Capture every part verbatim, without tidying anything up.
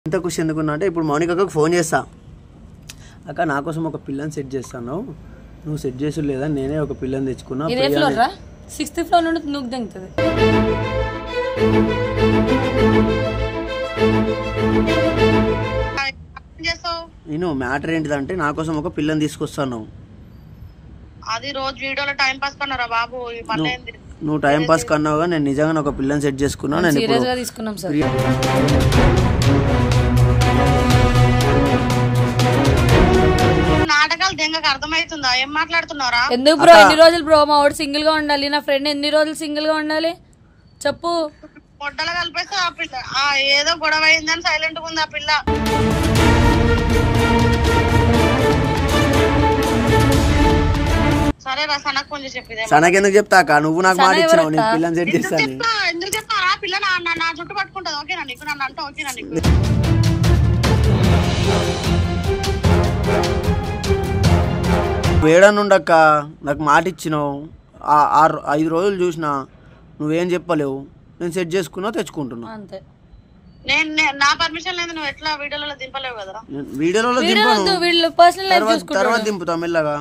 ఇంత ఖుషి ఎందుకున్నా అంటే ఇప్పుడు మౌనికకు ఫోన్ చేస్తా, అక్క నా కోసం ఒక పిల్లని సెట్ చేస్తాను, నువ్వు సెట్ చేసు లేదా నేనే ఒక పిల్లని తెచ్చుకున్నా. సిక్స్త్ ఫ్లోర్ నుండి నువ్వు దింగుతుంది. నేను మ్యాటర్ ఏంటిదంటే నా కోసం ఒక పిల్లని తీసుకొస్తాను. అది రోజు వీడియోలో టైం పాస్ కన్నారా బాబు? నువ్వు టైం పాస్ కన్నావుగా, నేను నిజంగా ఒక పిల్లని సెట్ చేసుకున్నా. నేను తీసుకున్నాం సార్. నాటకాలు దెంగకు అర్థమవుతుందా? ఏం మాట్లాడుతున్నారా? ఎందుకు బ్రో ఎన్ని రోజులు బ్రో మా వాడు సింగిల్ గా ఉండాలి, నా ఫ్రెండ్ ఎన్ని రోజులు సింగిల్ గా ఉండాలి చెప్పు. పొట్టలు కలిపేస్తే ఆ పిల్ల ఏదో గొడవ అయిందని సైలెంట్ గా ఉంది ఆ పిల్ల. సరే రా సనకు కొంచెం చెప్పిదే. సనకి ఎందుకు చెప్తాక, నువ్వు నాకు మాట ఇచ్చినావు నేను పిల్లని సెట్ చేస్తాను. ఎందుకు చెప్తారా? ఆ పిల్ల నా చుట్టూ పట్టుకుంటది. ఓకేనా నీకు? నన్ను అంటే ఓకేనా నీకు? వేడనుండక్క, నాకు మాట ఇచ్చినావు, ఆరు ఐదు రోజులు చూసినా నువ్వేం చెప్పలేవు, నేను సెట్ చేసుకున్నా తెచ్చుకుంటున్నా అంతే. నేను నా పర్మిషన్ లేదు, నువ్వు ఎట్లా వీడియోలో దింపలేవు కదా. వీడియోలో తర్వాత దింపుతా మెల్లగా.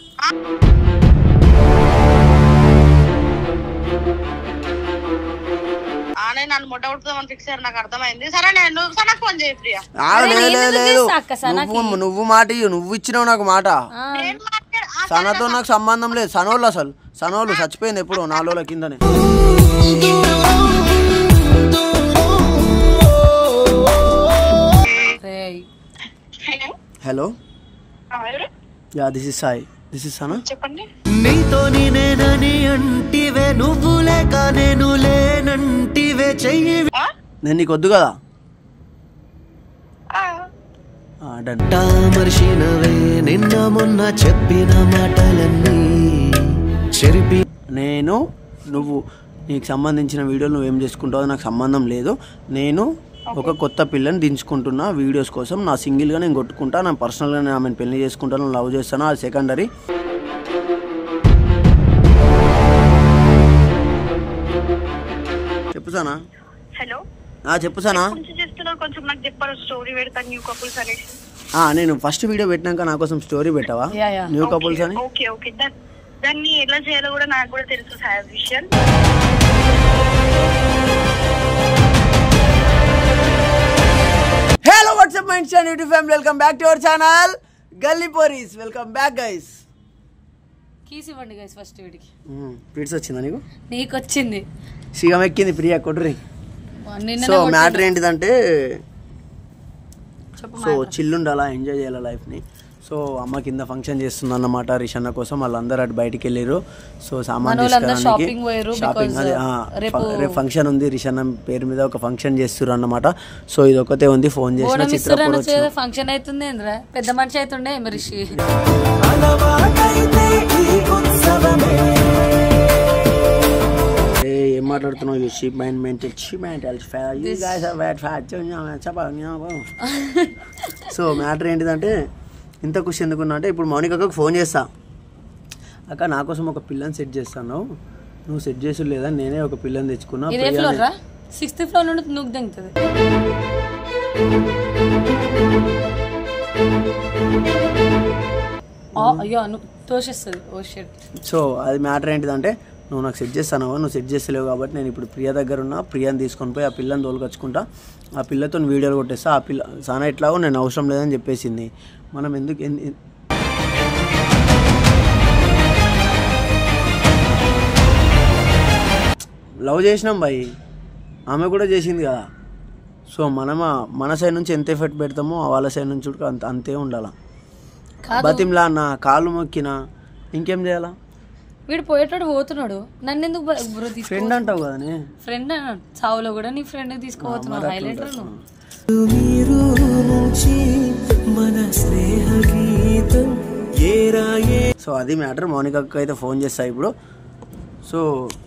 నన్ను మొట్ట కొడుతుందని ఫిక్స్ అయ్యారు, నాకు అర్థమైంది. సరే నేను సనకు ఫోన్ చేయి ప్రియా. నువ్వు నువ్వు మాట నువ్వు ఇచ్చినావు నాకు మాట. సనతో నాకు సంబంధం లేదు. సనోళ్ళు అసలు సనోళ్ళు చచ్చిపోయింది ఎప్పుడు నాలుగు కిందనే. Hello, yeah this is Sai, this is Sana. చెప్పండి. నీతో నేనని అంటివే, నువ్వు లేక నేను లేనంటివే చెయ్యి. నేను నీకు వద్దు కదా. మర్చినవే నిన్న మొన్న చెప్పిన మాటలన్నీ చెరిపి. నేను నువ్వు నీకు సంబంధించిన వీడియోలు నువ్వేం చేసుకుంటావో నాకు సంబంధం లేదు. నేను ఒక కొత్త పిల్లని దించుకుంటున్నా వీడియోస్ కోసం. నా సింగిల్గా నేను కొట్టుకుంటా, నా పర్సనల్గా నేను ఆమెను పెళ్లి చేసుకుంటాను, లవ్ చేస్తాను, అది సెకండరీ. చెప్పు సానా. హలో, చెప్పు సానా. కొంచెం నాకు చెప్పాలి స్టోరీ పెడతా న్యూ కపుల్స్ అనేసి. నేను ఫస్ట్ వీడియో పెట్టినాక నా కోసం స్టోరీ పెట్టావా న్యూ కపుల్స్ అని? ఓకే ఓకే, దాన్ని ఎలా చేయాలో కూడా నాకు కూడా తెలుసు సార్ విషయం. Hello what's up mind stand YouTube family, welcome back to our channel Galli Poris. Welcome back guys. Keys ఇవ్వండి గైస్ ఫస్ట్ వీడికి. పిట్స్ వచ్చిందా నీకు? నీకు వచ్చింది. సిగం ఎక్కింది ప్రియా కొట్టురి. సో మ్యాటర్ ఏంటిదంటే, సో చిల్లుండాలా, ఎంజాయ్ చేయాలి లైఫ్ని. సో అమ్మ కింద ఫంక్షన్ చేస్తుంది అన్నమాట రిషన్న కోసం. వాళ్ళందరూ అటు బయటికి వెళ్ళారు. సో సామాన్ తీసుకోవడానికి షాపింగ్, అది రేపు ఫంక్షన్ ఉంది రిషన్న పేరు మీద, ఒక ఫంక్షన్ చేస్తారు అన్నమాట. సో ఇది ఒకటే ఉంది. ఫోన్ చేసిన చిత్ర ఫంక్షన్ అవుతుంది, పెద్ద మనిషి అవుతుండే రిషి. ఏం మాట్లాడుతున్నావు? You sheep mind mental sheep mental you guys are wet fat. So matter ఏంటిదంటే, ఇంత ఖుషి ఎందుకున్నా అంటే ఇప్పుడు మౌనికకు ఫోన్ చేస్తా, అక్క నా కోసం ఒక పిల్లని సెట్ చేస్తాను, నువ్వు సెట్ చేసు లేదా నేనే ఒక పిల్లని తెచ్చుకున్నా. సిక్స్త్ ఫ్లోర్ నుండి నువ్వు దింగుతుంది. అయ్యో నువ్వు తోసేస్తుంది. Oh shit. సో అది మ్యాటర్ ఏంటిదంటే, నువ్వు నాకు సెట్ చేస్తాను, నువ్వు సెట్ చేస్తలేవు కాబట్టి నేను ఇప్పుడు ప్రియ దగ్గర ఉన్నా. ప్రియాని తీసుకొని పోయి ఆ పిల్లని తోలుకొచ్చుకుంటా, ఆ పిల్లతో వీడియోలు కొట్టేస్తా. ఆ పిల్ల సానా ఎట్లాగో నేను అవసరం లేదని చెప్పేసింది. మనం ఎందుకు లవ్ చేసినాం బాయ్, ఆమె కూడా చేసింది కదా. సో మనం మన సైడ్ నుంచి ఎంత ఎఫర్ట్ పెడతామో వాళ్ళ సైడ్ నుంచి కూడా అంత అంతే ఉండాలా. బతిమ్లా అన్న కాళ్ళు మొక్కినా ఇంకేం చేయాలా? వీడు పోయేటోడు పోతున్నాడు, నన్ను ఎందుకు ఫ్రెండ్ అంటావు కదా. ఫ్రెండ్ అన్నాడు చావులో కూడా నీ ఫ్రెండ్ తీసుకోపోతున్నావు. హైలైట్. సో అది మ్యాటర్. మౌనికకు అయితే ఫోన్ చేస్తా ఇప్పుడు. సో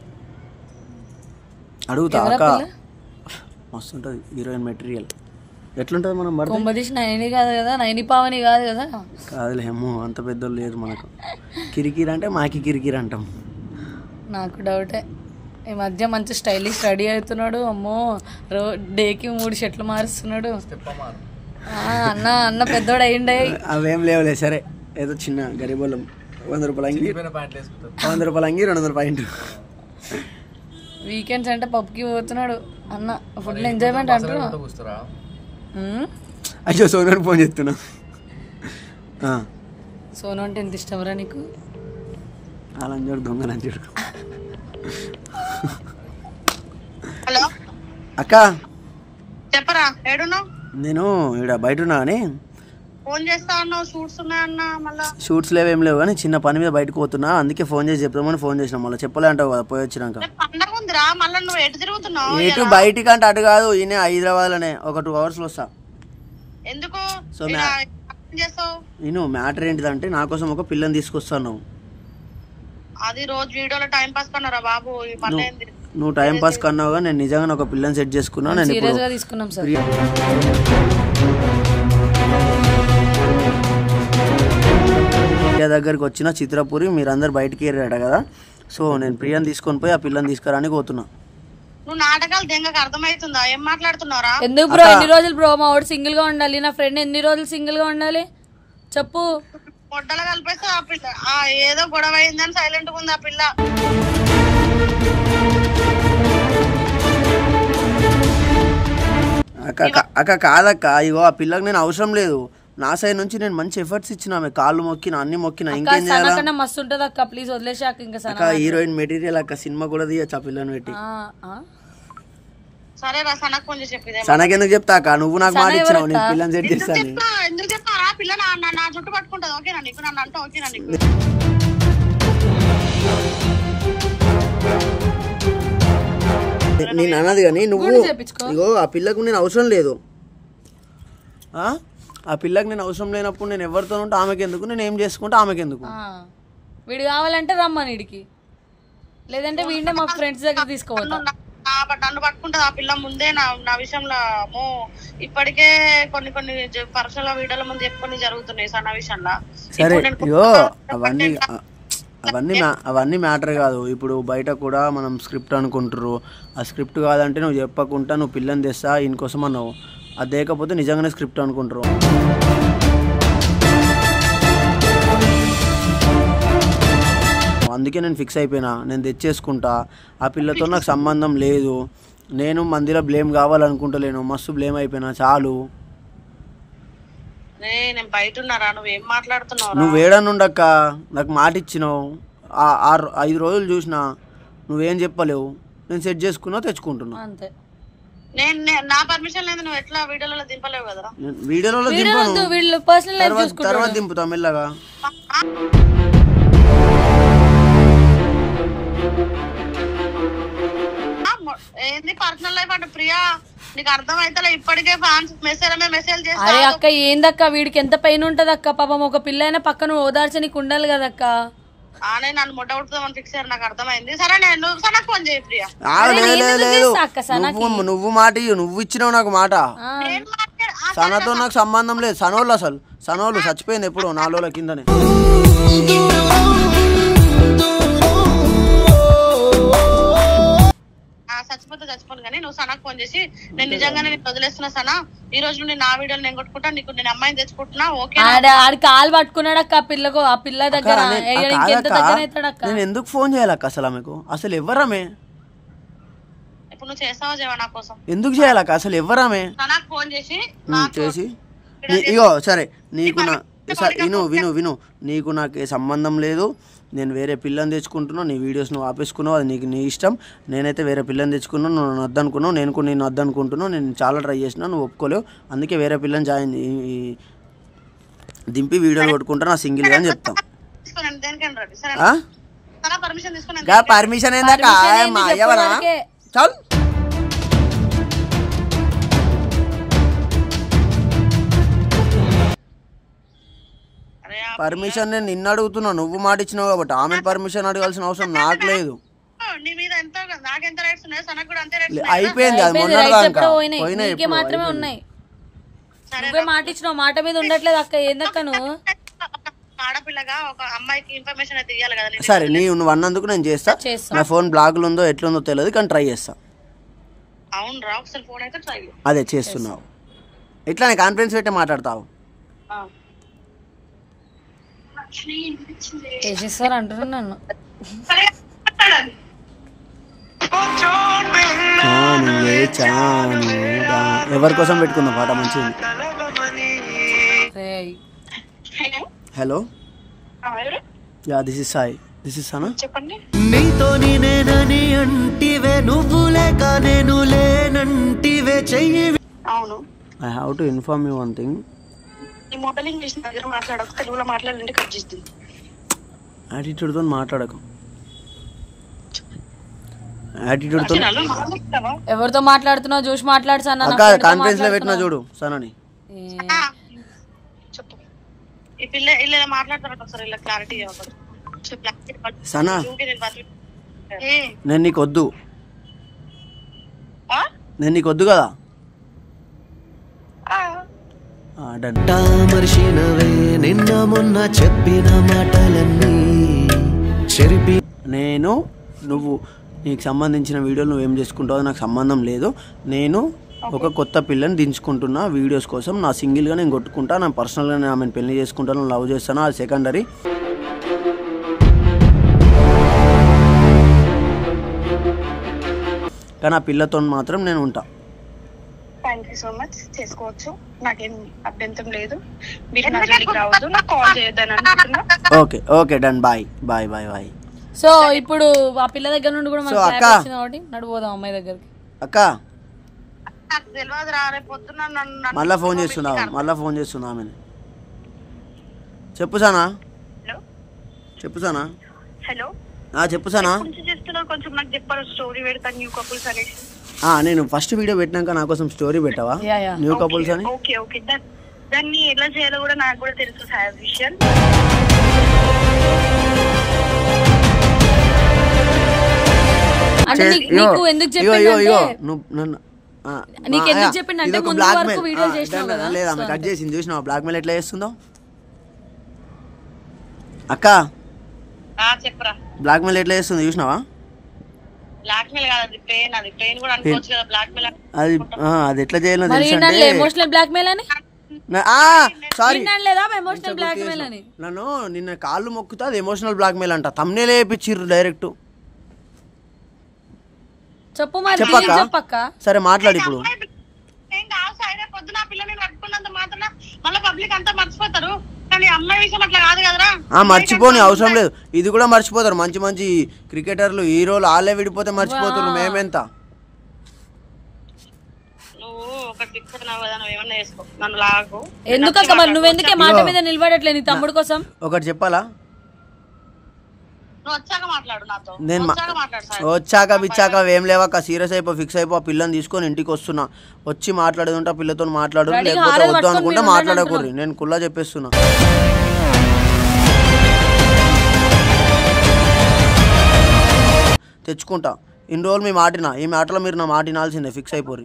అడుగుతా, అక్క మస్తు ఉంటుంది హీరోయిన్ మెటీరియల్, ఎట్లుంటుంది మనం కొంబదీష్ నైని కాదు కదా, నైని పావని కాదు కదా. కాదులేమో అంత పెద్దోళ్ళు లేదు మనకు. కిరికిరి అంటే మాకి కిరికిరి అంటాం. నాకు డౌటే. ఈ మధ్య మంచి స్టైలిష్ రెడీ అవుతున్నాడు. అమ్మో రో డేకి మూడు షర్ట్లు మారుస్తున్నాడు. అన్న అన్న పెద్దోడు అయ్యిండే. అవేం లేవులే. సరే ఏదో చిన్న గరీబోళ్ళం వంద రూపాయల అంగి వంద రూపాయల అంగి రెండు వందల పాయింట్. వీకెండ్స్ అంటే పబ్కి పోతున్నాడు అన్న. ఫుల్ ఎంజాయ్మెంట్ అంటున్నా. అయ్యో సోను ఫోన్ చేస్తున్నా. సోను అంటే ఎంత ఇష్టమరా నీకు? అలా చూడు దొంగ చూడు. హలో అక్క చెప్పరా ఏడున్నావు? నేను ఇక్కడ బయట ఉన్నా కానీ ఫోన్ చేస్తా అన్నావు. షూట్స్ ఉన్నాయన్నా మళ్ళా? షూట్స్ లేవేం లేవు కానీ చిన్న పని మీద బయటకు పోతున్నా, అందుకే ఫోన్ చేసి చెప్తామని ఫోన్ చేసిన. మళ్ళీ చెప్పలే అంటావు కదా పోయి వచ్చినాక. పండగ ఉందిరా మళ్ళీ నువ్వు ఎటు తిరుగుతున్నావు? ఎటు బయటికి అంటే అటు కాదు, ఈయన హైదరాబాద్ లోనే ఒక టూ అవర్స్ లో వస్తా. ఎందుకు సో చేస్తావు? నేను మ్యాటర్ ఏంటిదంటే నా కోసం ఒక పిల్లని తీసుకొస్తాను. అది రోజు వీడియోలో టైం పాస్ కన్నారా బాబు? మళ్ళీ నువ్వు టైం పాస్ కన్నావుగా, నేను నిజంగా ఒక పిల్లని సెట్ చేసుకున్నా. నేను సీరియస్ గా తీసుకున్నాం సార్. ప్రియా దగ్గరికి వచ్చిన చిత్రపురి మీరందరు బయటికి వెళ్ళారట కదా. సో నేను ప్రియాని తీసుకొని పోయి ఆ పిల్లని తీసుకురానికి పోతున్నా. నువ్వు నాటకాలు దెంగకు అర్థమవుతుందా? ఏం మాట్లాడుతున్నారా? ఎందుకు బ్రో ఎన్ని రోజులు బ్రో మా వాడు సింగిల్ గా ఉండాలి, నా ఫ్రెండ్ ఎన్ని రోజులు సింగిల్ గా ఉండాలి చెప్పు. పొట్టలు కలిపేస్తే ఆ పిల్ల ఆ ఏదో గొడవ అయిందని సైలెంట్ గా ఉంది ఆ పిల్ల. అక్క అక్క కాదక్క, ఇగో ఆ పిల్లకి నేను అవసరం లేదు. నా సైడ్ నుంచి నేను మంచి ఎఫర్ట్స్ ఇచ్చిన, ఆమె కాళ్ళు మొక్కిన అన్ని మొక్కిన. ఇంకేం చేయాలి? మస్తు ఉంటది అక్క, ప్లీజ్ వదిలేసాక. ఇంకా హీరోయిన్ మెటీరియల్ అక్క, సినిమా కూడా తీయచ్చు ఆ పిల్లని పెట్టి. సరే రా సనకు కొంచెం చెప్పిదే. సనకి ఎందుకు చెప్తా అక్క, నువ్వు నాకు మాట ఇచ్చినావు, నేను పిల్లని సెట్ చేస్తాను. ఎందుకు చెప్తారా? పిల్ల నా చుట్టూ పట్టుకుంటది. ఓకేనా నీకు? నన్ను అంటే ఓకేనా నీకు? నేను అన్నది కానీ నువ్వు ఇగో ఆ పిల్లకు నేను అవసరం లేదు. ఆ పిల్లకి నేను అవసరం లేనప్పుడు నేను ఎవరితో ఉంటే ఆమెకి ఎందుకు, నేను ఏం చేసుకుంటే ఆమెకి ఎందుకు. వీడు కావాలంటే రమ్మని వీడికి, లేదంటే వీడినే మా ఫ్రెండ్స్ దగ్గర తీసుకోవద్దా. నన్ను పట్టుకుంటది ఆ పిల్ల ముందే నా నా విషయంలో. మో ఇప్పటికే కొన్ని కొన్ని పర్సనల్ వీడియోల ముందు ఎక్కువ జరుగుతున్నాయి సార్ నా విషయంలో. సరే ఇగో అవన్నీ అవన్నీ అవన్నీ మ్యాటర్ కాదు. ఇప్పుడు బయట కూడా మనం స్క్రిప్ట్ అనుకుంటారు. ఆ స్క్రిప్ట్ కాదంటే నువ్వు చెప్పకుండా నువ్వు పిల్లని తెస్తా ఇంకోసం అన్నావు. అది లేకపోతే నిజంగానే స్క్రిప్ట్ అనుకుంటారు. అందుకే నేను ఫిక్స్ అయిపోయినా, నేను తెచ్చేసుకుంటా. ఆ పిల్లతో నాకు సంబంధం లేదు. నేను మందిలో బ్లేమ్ కావాలనుకుంటలేను, మస్తు బ్లేమ్ అయిపోయినా చాలు. నువ్వు వేడనుండక్క, నాకు మాట ఇచ్చినావు. ఆరు ఐదు రోజులు చూసినా నువ్వేం చెప్పలేవు. నేను సెట్ చేసుకున్నా తెచ్చుకుంటున్నా అంతే. వీడియోలో తర్వాత దింపుతా మెల్లగా. ఏంది పర్సనల్ లైఫ్ అంటే ప్రియా నీకు అర్థం అయితే ఇప్పటికే ఫ్యాన్స్ మెసేజ్ మెసేజ్ చేస్తా. అరే అక్క ఏందక్క వీడికి ఎంత పెయిన్ ఉంటది అక్క. పాపం ఒక పిల్ల అయినా పక్కన ఓదార్చనీకి ఉండాలి కదక్క. ఆనే నన్ను ముట్ట ఉడుతుందని ఫిక్స్ అయ్యారు, నాకు అర్థమైంది. సరే నేను సనకు ఫోన్ చేయి ప్రియా. నువ్వు నువ్వు మాట నువ్వు ఇచ్చినావు నాకు మాట. సనతో నాకు సంబంధం లేదు. సనోళ్ళు అసలు సనోళ్ళు చచ్చిపోయింది ఎప్పుడు నాలుగు రోజుల కిందనే. చచ్చిపోతే చచ్చిపోను కానీ నువ్వు సనకు ఫోన్ చేసి నేను నిజంగానే నీకు వదిలేస్తున్నా సనా, ఈ రోజు నుండి నా వీడియోలు నేను కొట్టుకుంటా, నీకు నేను అమ్మాయిని తెచ్చుకుంటున్నా. ఓకే ఆడి కాలు పట్టుకున్నాడు అక్క ఆ పిల్లకు. ఆ పిల్ల దగ్గర నేను ఎందుకు ఫోన్ చేయాలక్క అసలు ఆమెకు? అసలు ఎవరామే? ఇప్పుడు నువ్వు చేస్తావా చేయవా నా కోసం? ఎందుకు చేయాలక్క అసలు ఎవరామే? సనకు ఫోన్ చేసి చేసి ఇగో సరే నీకు నా విను విను విను నీకు నాకు సంబంధం లేదు. నేను వేరే పిల్లని తెచ్చుకుంటున్నావు. నీ వీడియోస్ నువ్వు ఆపేసుకున్నావు, అది నీకు నీ ఇష్టం. నేనైతే వేరే పిల్లని తెచ్చుకున్నాను, నువ్వు నన్ను వద్దనుకున్నావు. నేను కూడా నేను వద్దనుకుంటున్నావు. నేను చాలా ట్రై చేసినా, నువ్వు ఒప్పుకోలేవు. అందుకే వేరే పిల్లని జాయిన్ దింపి వీడియోలు కొట్టుకుంటా సింగిల్గా అని చెప్తాం. పర్మిషన్ ఏందాక ఎవరా చాలు. పర్మిషన్ నేను నిన్ను అడుగుతున్నా, నువ్వు మాట ఇచ్చినావు కాబట్టి. ఆమె పర్మిషన్ అడగాల్సిన అవసరం నాకు లేదు. అయిపోయింది అది మొన్న మాత్రమే ఉన్నాయి. నువ్వే మాట ఇచ్చినావు, మాట మీద ఉండట్లేదు అక్క. ఏందక్క నువ్వు ఆడపిల్లగా ఒక అమ్మాయికి ఇన్ఫర్మేషన్ అయితే ఇవ్వాలి కదా నేను. సరే నీ నువ్వు అన్నందుకు నేను చేస్తా. నా ఫోన్ బ్లాక్లో ఉందో ఎట్లుందో తెలియదు కానీ ట్రై చేస్తా. అవును రా ఒకసారి ఫోన్ అయితే ట్రై. అదే చేస్తున్నావు ఇట్లానే కాన్ఫిడెన్స్ పెట్టే మాట్లాడతావు. చేసేస్తారు అంటున్నాను నన్ను. ఎవరి కోసం పెట్టుకుందాం పాట మంచిగా. Hello yeah this is Sai. This is Sana. చెప్పండి. నీతో నేనని అంటివే నువ్వు లేక నేను లేనంటివే చెయ్యి. అవును. I have to inform you one thing. ఈ మొబైల్ ఇంగ్లీష్ దగ్గర మాట్లాడకు, తెలుగులో మాట్లాడాలంటే కట్ చేస్తుంది. యాటిట్యూడ్తో మాట్లాడకు. యాటిట్యూడ్తో ఎవరితో మాట్లాడుతున్నావు చూసి మాట్లాడు సన్నా. అక్క కాన్ఫరెన్స్ లో పెట్టినా చూడు సనాని. చెప్పు. ఈ పిల్ల ఇలా మాట్లాడతారు ఒకసారి ఇలా క్లారిటీ ఇవ్వకూడదు. సనా నేను నీకు వద్దు. నేను నీకు వద్దు కదా. మర్చినవే నిన్న మొన్న చెప్పిన మాటలన్నీ చెరిపి. నేను నువ్వు నీకు సంబంధించిన వీడియోలు నువ్వేం చేసుకుంటావో నాకు సంబంధం లేదు. నేను ఒక కొత్త పిల్లని దించుకుంటున్నా వీడియోస్ కోసం. నా సింగిల్గా నేను కొట్టుకుంటా. నా పర్సనల్గా నేను ఆమెను పెళ్లి చేసుకుంటాను, లవ్ చేస్తాను, అది సెకండరీ. కానీ ఆ పిల్లతో మాత్రం నేను ఉంటా. Thank you so much. చేసుకోవచ్చు, నాకేం అభ్యంతరం లేదు. మీరు నా జోలికి రావద్దు, నాకు కాల్ చేయొద్దని అనుకుంటున్నా. Okay okay done. Bye bye bye bye. So ఇప్పుడు ఆ పిల్ల దగ్గర నుండి కూడా మనకి అక్క కాబట్టి నడిపోదాం అమ్మాయి దగ్గరికి. అక్క తెలియదు రా, రేపు పొద్దున్న నన్ను మళ్ళా ఫోన్ చేస్తున్నావు మళ్ళా ఫోన్ చేస్తున్నా ఆమెను. చెప్పు సానా. చెప్పు సానా. హలో చెప్పు సానా. కొంచెం నాకు చెప్పారు స్టోరీ పెడతాను న్యూ కపుల్స్ అనేసి. నేను ఫస్ట్ వీడియో పెట్టినాక నా కోసం స్టోరీ పెట్టావా న్యూ కపుల్స్ అని? ఓకే ఓకే దాన్ని ఎలా చేయాలో కూడా నాకు కూడా తెలుసు సార్ విషయం. అంటే నీకు ఎందుకు చెప్పిందంటే నీకు ఎందుకు చెప్పిందంటే ముందు వరకు వీడియో చేసినావు కదా. లేదా ఆమె కట్ చేసింది చూసినావా బ్లాక్ మెయిల్ ఎట్లా చేస్తుందో అక్క. చెప్పరా బ్లాక్ మెయిల్ ఎట్లా చేస్తుంది చూసినావా? బ్లాక్ మెయిల్ కాదు అది పెయిన్. అది పెయిన్ కూడా అనుకోవచ్చు కదా బ్లాక్ మెయిల్. అది అది ఎట్లా చేయాలో తెలుసు అంటే ఎమోషనల్ బ్లాక్ మెయిల్ అని. సారీ లేదా ఎమోషనల్ బ్లాక్ మెయిల్ అని. నన్ను నిన్న కాళ్ళు మొక్కుతా అది ఎమోషనల్ బ్లాక్ మెయిల్ అంట. తమ్నేలే వేయించిర్రు డైరెక్ట్. చెప్పు మరి చెప్పక్క. సరే మాట్లాడు ఇప్పుడు. పొద్దున పిల్లని పట్టుకున్నంత మాత్రం మళ్ళీ పబ్లిక్ అంతా మర్చిపోతారు, కానీ అమ్మాయి విషయం అట్లా కాదు కదరా. మర్చిపోని అవసరం లేదు, ఇది కూడా మర్చిపోతారు. మంచి మంచి క్రికెటర్లు హీరోలు వాళ్ళే విడిపోతే మర్చిపోతారు, మేమెంత. నువ్వు ఒకటి ఏమన్నా చేసుకో, నన్ను లాగు. ఎందుకక్క మరి నువ్వెందుకే మాట మీద నిలబడట్లేదు నీ తమ్ముడు కోసం? ఒకటి చెప్పాలా? నేను వచ్చాక బిచ్చాక ఏం లేవాక సీరియస్ అయిపో ఫిక్స్ అయిపో పిల్లని తీసుకొని ఇంటికి వస్తున్నా. వచ్చి మాట్లాడేది ఉంటా పిల్లతో మాట్లాడు, లేకపోతే వద్దు అనుకుంటే మాట్లాడకూడదు. నేను కుల్లా చెప్పేస్తున్నా. తెచ్చుకుంటా ఇన్ని రోజులు మీ మాటినా, ఈ మాటలో మీరు నా మాట వినాల్సిందే. ఫిక్స్ అయిపోరు.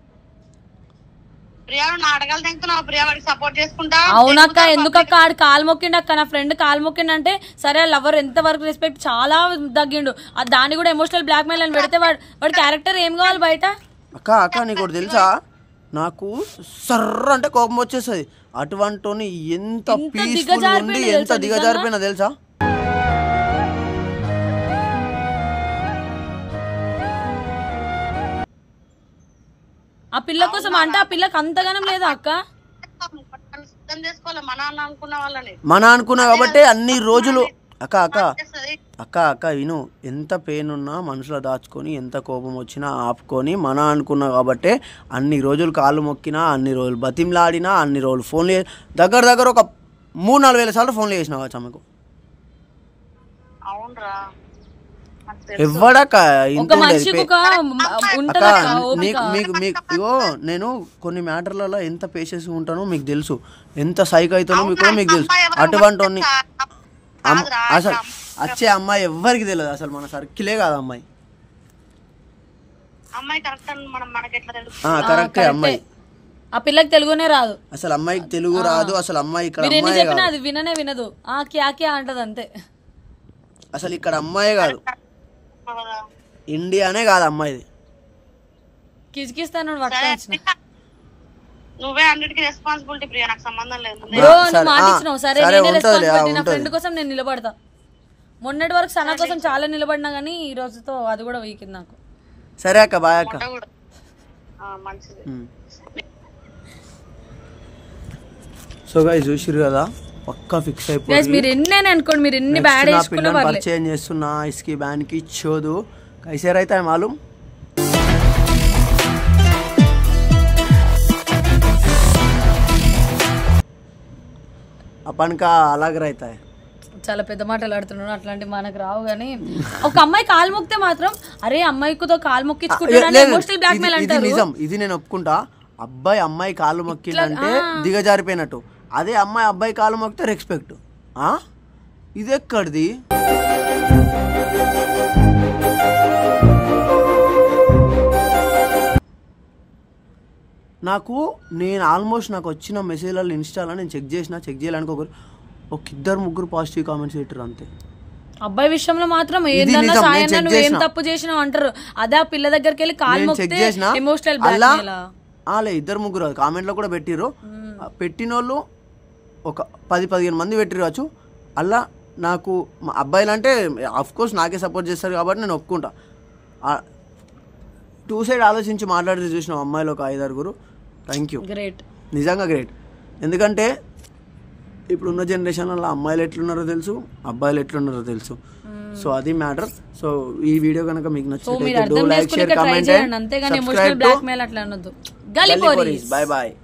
అవునక్క ఎందుకక్క ఆడు కాలు మొక్కిండు అక్క. నా ఫ్రెండ్ కాలు మొక్కిండు అంటే సరే లవర్ ఎంత వరకు రెస్పెక్ట్ చాలా తగ్గిండు. దాన్ని కూడా ఎమోషనల్ బ్లాక్ మెయిల్ అని పెడితే వాడు వాడి క్యారెక్టర్ ఏం కావాలి బయట? అక్క అక్క నీకు ఒకటి తెలుసా, నాకు సర్ర అంటే కోపం వచ్చేస్తుంది. అటువంటి ఎంత పీస్ఫుల్ ఉండి ఎంత దిగజారిపోయినా తెలుసా? ఆ పిల్ల కోసం అంటే ఆ పిల్లకి అంతగానం లేదా అక్క? మన అనుకున్నా కాబట్టి అన్ని రోజులు అక్క అక్క అక్క అక్క విను, ఎంత పెయిన్ ఉన్నా మనసులో దాచుకొని ఎంత కోపం వచ్చినా ఆపుకొని మన అనుకున్నా కాబట్టి అన్ని రోజులు కాళ్ళు మొక్కినా, అన్ని రోజులు బతిమలాడినా, అన్ని రోజులు ఫోన్లు దగ్గర దగ్గర ఒక మూడు నాలుగు వేల సార్లు ఫోన్లు చేసినా ఆమెకు. ఎవ్వడక్క ఇంత మీకు మీకు ఇగో నేను కొన్ని మ్యాటర్లలో ఎంత పేషెన్స్ ఉంటానో మీకు తెలుసు, ఎంత సైక్ అవుతానో మీకు కూడా మీకు తెలుసు. అటువంటి అసలు వచ్చే అమ్మాయి ఎవ్వరికి తెలియదు, అసలు మన సర్కిలే కాదు అమ్మాయి. కరెక్టే అమ్మాయి ఆ పిల్లకి తెలుగునే రాదు, అసలు అమ్మాయికి తెలుగు రాదు, అసలు అమ్మాయి ఇక్కడ మీరు ఎన్ని అమ్మాయి చెప్పినా కాదు, అది విననే వినదు, ఆ క్యా క్యా అంటది అంతే. అసలు ఇక్కడ అమ్మాయి కాదు, ఇండియానే కాదు అమ్మాయిది. కిచికిస్తాను పట్టుకొచ్చిన నువ్వే అన్నిటికీ రెస్పాన్సిబిలిటీ ప్రియా, నాకు సంబంధం లేదు. బ్రో నువ్వు మాటిచ్చినావు, సరే నేనే రెస్పాన్సిబిలిటీ, నా ఫ్రెండ్ కోసం నేను నిలబడతా. మొన్నటి వరకు సనా కోసం చాలా నిలబడినా గానీ ఈ రోజుతో అది కూడా వీకింది నాకు. సరే అక్క, బాయ్ అక్క. మంచిది. సో గైస్ చూసిరు కదా, పక్కా ఫిక్స్ అయిపోయి మీరు ఎన్ని అనుకోండి, మీరు ఎన్ని బ్యాడ్ వేసుకున్నా పరిచయం చేస్తున్నా ఇస్కి బ్యాన్ కి చోదు కైసే रहता है मालूम. अपन का अलग रहता है. చాలా పెద్ద మాటలు ఆడుతున్నాడు, అట్లాంటి మనకు రావు. కానీ ఒక అమ్మాయి కాలు మొక్కితే మాత్రం అరే అమ్మాయితో కాలు మొక్కించుకుంటాడు ఎమోషనల్ బ్లాక్ మెయిల్ అంటారు. నిజం, ఇది నేను ఒప్పుకుంటా. అబ్బాయి అమ్మాయి కాలు మొక్కిందంటే దిగజారిపోయినట్టు, అదే అమ్మాయి అబ్బాయి కాలు మొక్కితే రెస్పెక్ట్. ఇది ఎక్కడిది? నాకు నేను ఆల్మోస్ట్ నాకు వచ్చిన మెసేజ్లలో ఇన్స్టాలో నేను చెక్ చేసిన, చెక్ చేయాలనుకో ఒక ఇద్దరు ముగ్గురు పాజిటివ్ కామెంట్స్ పెట్టారు అంతే. అబ్బాయి విషయంలో మాత్రం ఏందన్నా సాయన్న నువ్వు ఏం తప్పు చేసినావు అంటారు, అదే ఆ పిల్ల దగ్గరికి వెళ్ళి కాలు మొక్కితే ఎమోషనల్ బ్లాక్ అలా ఇద్దరు ముగ్గురు కామెంట్లో కూడా పెట్టిర్రు. పెట్టిన వాళ్ళు ఒక పది పదిహేను మంది పెట్టిరవచ్చు. అలా నాకు అబ్బాయిలు అంటే అఫ్ కోర్స్ నాకే సపోర్ట్ చేస్తారు కాబట్టి నేను ఒప్పుకుంటా. టూ సైడ్ ఆలోచించి మాట్లాడితే చూసిన అమ్మాయిలు ఒక ఐదారుగురు. థ్యాంక్ యూ, గ్రేట్, నిజంగా గ్రేట్. ఎందుకంటే ఇప్పుడున్న జనరేషన్లో అమ్మాయిలు ఎట్లున్నారో తెలుసు, అబ్బాయిలు ఎట్లున్నారో తెలుసు. సో అది మ్యాటర్. సో ఈ వీడియో కనుక మీకు నచ్చితే like share comment and subscribe to blackmail అట్లా అనొద్దు. Bye bye.